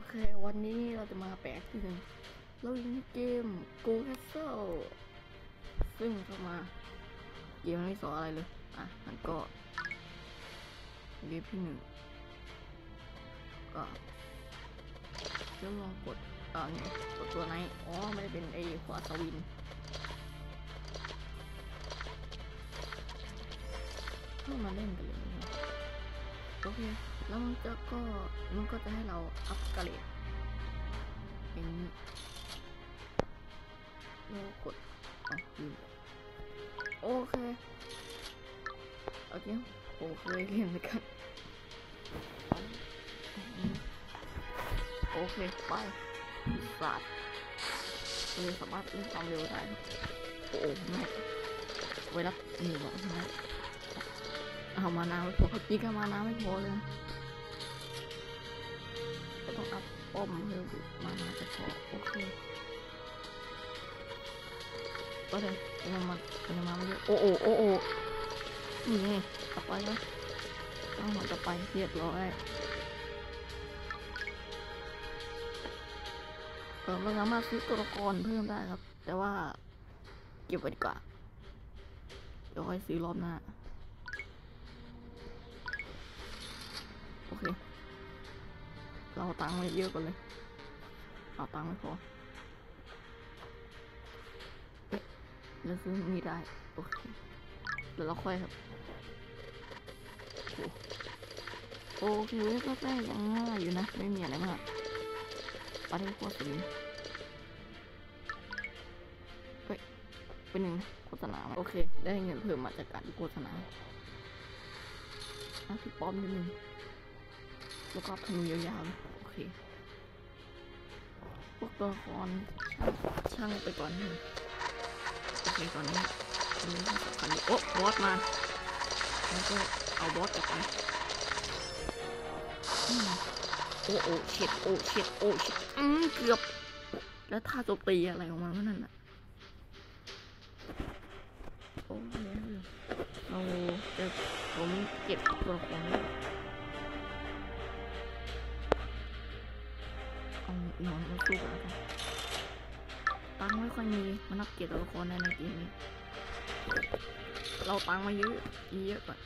เควันนี้เราจะมาแปลกที่หนึ่งเราเล่นเกม Go Castle ซึ่งเข้ามาเกมไม่สอนอะไรเลยมันก็เกมที่หนึ่งก็เดี๋ยวลองกดเนี่ยกดตัวไหนไม่ได้เป็นไอ้หัวสวินเข้ามาเล่นกันเลยโอเคแล้วมันก็จะให้เราอัปเกรดเป็นเรากดโอเคผมเคยเล่นเหมือนกันโอเคไปสัตว์เลยสามารถเล่นความเร็วได้โอ้ไม่ไว้รับหนึ่งนะเอามานาไม่พอปีกมานาไม่พอเลยก็ต้องอัพป้อมเร็วมานาจะพอโอเคก็เลยยังมาไม่เยอะโอ้นี่ไงกลับไปแล้วต้องหมดกลับไปเรียบร้อยเราสามารถซื้อตัวละครเพิ่มได้ครับแต่ว่าเก็บไว้ดีกว่าเดี๋ยวค่อยซื้อรอบหน้าโอเคเราตังค์ไว้เยอะกว่าเลยเอาตังค์ไม่พอแล้วซื้อมีได้โอเคเดี๋ยวเราค่อยครับโอเคก็ได้ยังง่ายอยู่นะไม่มีอะไรมากปาร์ตี้โฆษณาเป็นหนึ่งโฆษณาโอเคได้เงินเพิ่มมาจากการโฆษณาที่ป้อมนิดนึงแล้วก็ธนูยาวๆโอเคพวกตัวละครช่างไปก่อนนึงโอเคก่อนนี้อันนี้สำคัญบอสมาแล้วก็เอาบอสกลับไปโอ้เช็ดเกือบแล้วท่าโจมตีอะไรของมันนั่นน่ะโอเคผมเก็บตัวละครเอาหนอนมาสู้กันกันตังไม่ค่อยมีมันนับเก็บตัวละครในเกมนี้เราตังมาเยอะกว่า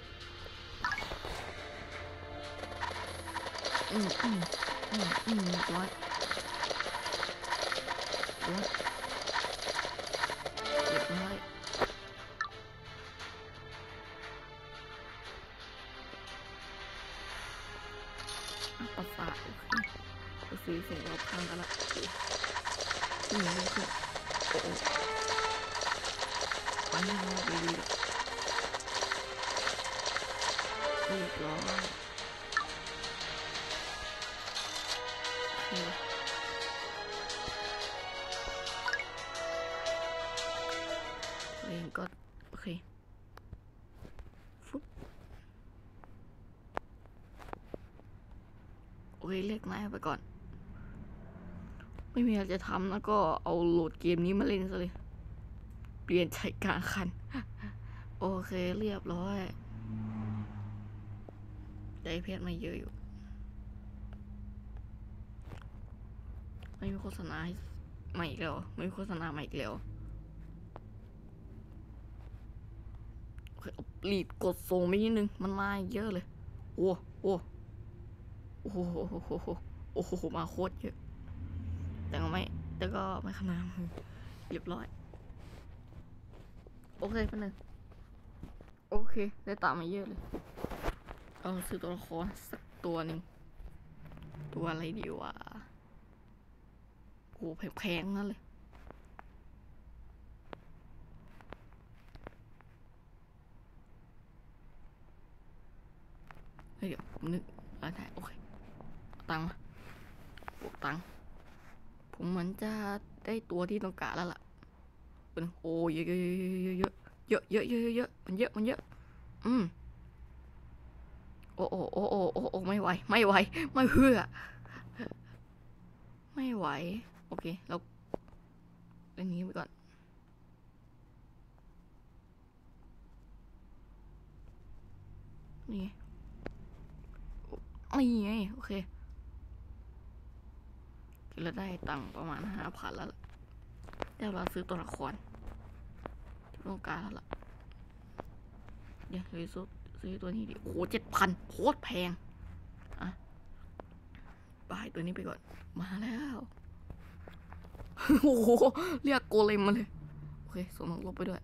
ร้อยเก็บน้อยประสาทไปซื้อเสร็จเราพังกันละนี่เลยคือโอ้ปันเราดีเรียบร้อยเองก็โอเคโอเคเรียกนายไปก่อนไม่มีอะไรจะทำแล้วก็เอาโหลดเกมนี้มาเล่นซะเลยเปลี่ยนใจกลางคันโอเคเรียบร้อยได้เพชรมาเยอะอยู่ไม่มีโฆษณาใหม่อีกแล้วไม่มีโฆษณาใหม่อีกแล้วโอเครีบกดส่งไปนิดนึงมันมาเยอะเลยโอ้โหมาโคตรเยอะแต่ก็ไม่ขนาดเรียบร้อยโอเคไปหนึ่งโอเคได้ตามมาเยอะเลยเอาซื้อตัวละครสักตัวหนึ่งตัวอะไรดีวะโหแพงนั่นเลยเดี๋ยวนึกอะไรโอเคตังค์บวกตังค์ผมเหมือนจะได้ตัวที่ต้องการแล้วล่ะเป็นโอ้เยอะมันเยอะโอ้ไม่ไหวไม่เพื่อไม่ไหวโอเคเราเล่นนี้ไปก่อนนี่ไงโอเคแล้วได้ตังค์ประมาณ5,000แล้วล่ะเดี๋ยวเราซื้อตัวละครที่ต้องการแล้วล่ะเดี๋ยวซื้อตัวนี้ดิโอ้โห7,000โคตรแพงอ่ะไปตัวนี้ไปก่อนมาแล้วโอ้โหเรียกโกเลมมาเลยโอเคส่งลบไปด้วย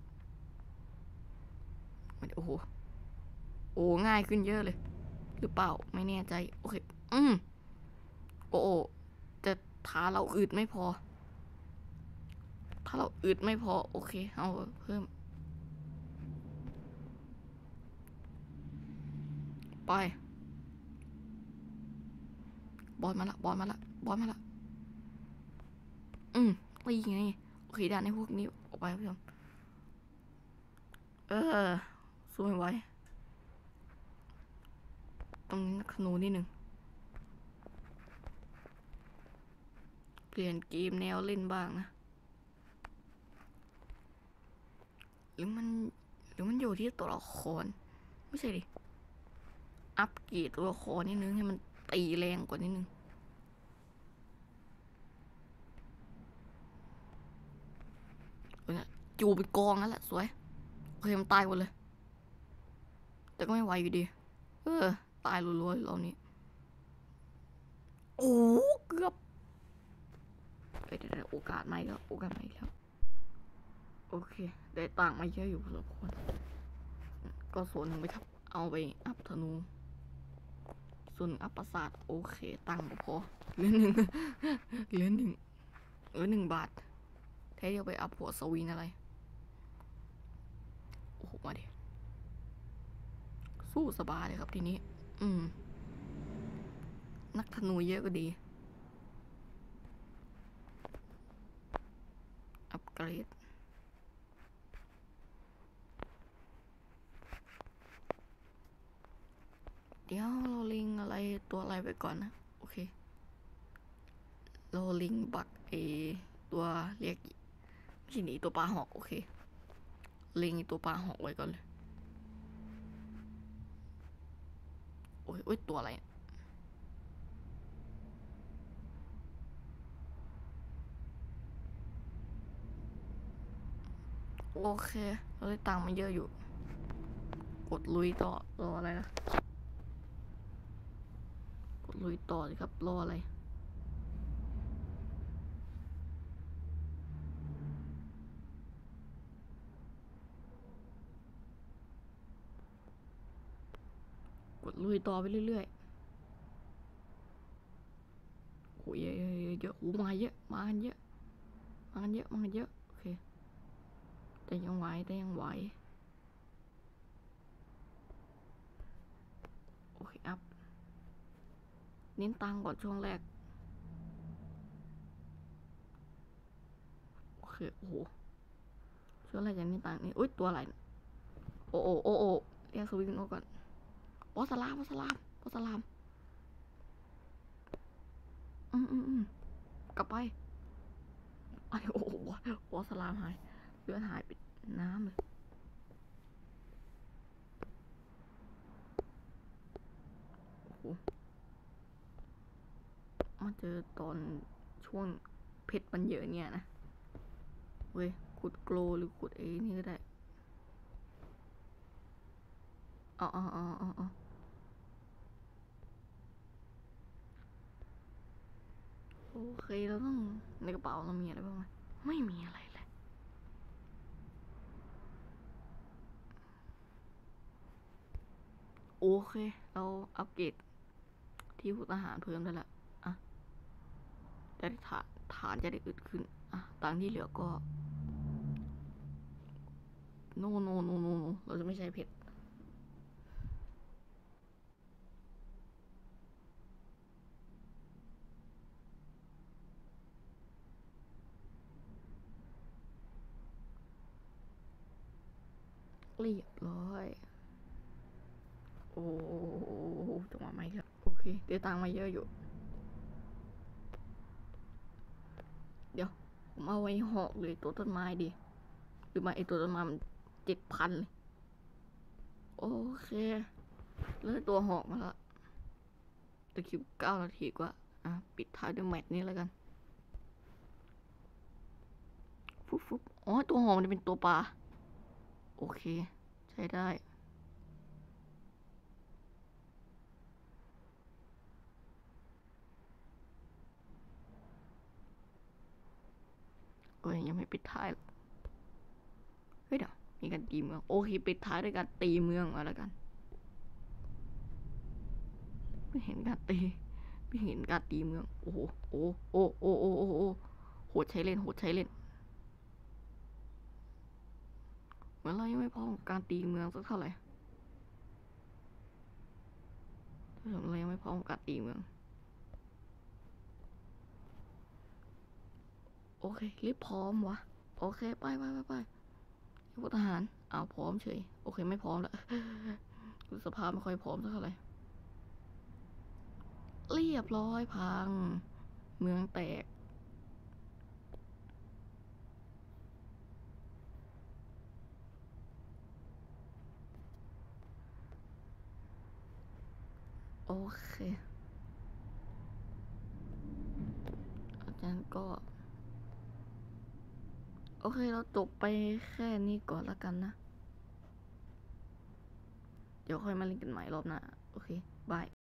โอ้โหโอ้ง่ายขึ้นเยอะเลยหรือเปล่าไม่แน่ใจโอเคโอ้แต่ถ้าเราอึดไม่พอถ้าเราอึดไม่พอโอเคเอาเพิ่มไปบอลมาละตีไงโอเคด่านในพวกนี้ออกไปพี่ชมสู้ไม่ไหวต้องขนูนิดหนึ่งเปลี่ยนเกมแนวเล่นบ้างนะหรือมันอยู่ที่ตัวละครไม่ใช่ดิอัปเกรดตัวละครนิดนึงให้มันตีแรงกว่านิดนึงจูเป็นกองนั่นแหละสวยโอเคมันตายหมดเลยแต่ก็ไม่ไหวอยู่ดีตายรัวๆรอบนี้โอ้เกือบเดี๋ยวโอกาสใหม่แล้วโอเคได้ตังค์มาเยอะอยู่พอสมควรก็ส่วนหนึ่งไปทับเอาไปอัพธนูส่วนอัพปราสาทโอเคตังค์ก็พอเหลือ1 บาทแท้เดียวไปอัพหัวสวินอะไรโอ้โหมาดิสู้สบายเลยครับทีนี้นักธนูเยอะก็ดีอัปเกรดเดี๋ยวเราลิงอะไรตัวอะไรไปก่อนนะโอเคเราลิงบักตัวเรียกที่หนีตัวปลาหอกโอเคลิงตัวปลาหอกไว้ก่อนเลยโอ้ยตัวอะไรโอเคเราได้ตังค์มันเยอะอยู่กดลุยต่อรออะไรนะกดลุยต่อสิครับรออะไรกดลุยต่อไปเรื่อยๆโอ้ยเยอะโอ้มาเยอะมากันเยอะโอเคแต่ยังไหวโอเคอัพเน้นตังก่อนช่วงแรกโอเคโอ้โหช่วงแรกยังเน้นตังนี่อุ้ยตัวอะไรโอ้เรียกสวิงโอก่อนบอสลามกลับไปไอ้โอ้โหบอสลามหายเลือดหายไปน้ำเลยโอ้โหมาเจอตอนช่วงเพชรมันเยอะเนี่ยนะเว้ยขุดโกลหรือขุดนี่ก็ได้อ๋อโอเคเราต้องในกระเป๋าเรามีอะไรบ้างไหมไม่มีอะไรเลยโอเคเราอัปเกรดที่พวกอาหารเพิ่มได้ละอ่ะจะได้ฐานจะได้อึดขึ้นอ่ะตังที่เหลือก็โนเราจะไม่ใช้เพชรเรียบร้อยโอ้จังหวะไม่ครับโอเคเดี๋ยวตังมาเยอะอยู่เดี๋ยวผมเอาไว้หอกเลยตัวต้นไม้ดิหรือมาตัวต้นไม้มัน7,000เลยโอเคแล้วตัวหอกมาละตะคิว9 นาทีกว่าปิดท้ายด้วยแมตช์นี้แล้วกันฟุบอ๋อตัวหอมจะเป็นตัวปลาโอเคใช้ได้เอ้ยยังไม่ปิดท้ายเฮ้ยเดี๋ยวมีการตีเมืองโอเคปิดท้ายด้วยการตีเมืองมาแล้วกันไม่เห็นการตีไม่เห็นการตีเมืองโอ้โหโอ้โอ้โอ้โอ้โอ้โอ้โหดใช้เล่นโหดใช้เล่นเหมือนเรายังไม่พร้อมกับการตีเมืองสักเท่าไหร่เรายังไม่พร้อมกับการตีเมืองโอเครีบพร้อมวะโอเคไปพวกทหารเอาพร้อมเฉยโอเคไม่พร้อมแล้วดูสภาพไม่ค่อยพร้อมสักเท่าไหร่เรียบร้อยพังเมืองแตกโอเคอาจารย์ก็โอเคเราจบไปแค่นี้ก่อนละกันนะเดี๋ยวค่อยมาเล่นกันใหม่รอบหน้าโอเคบาย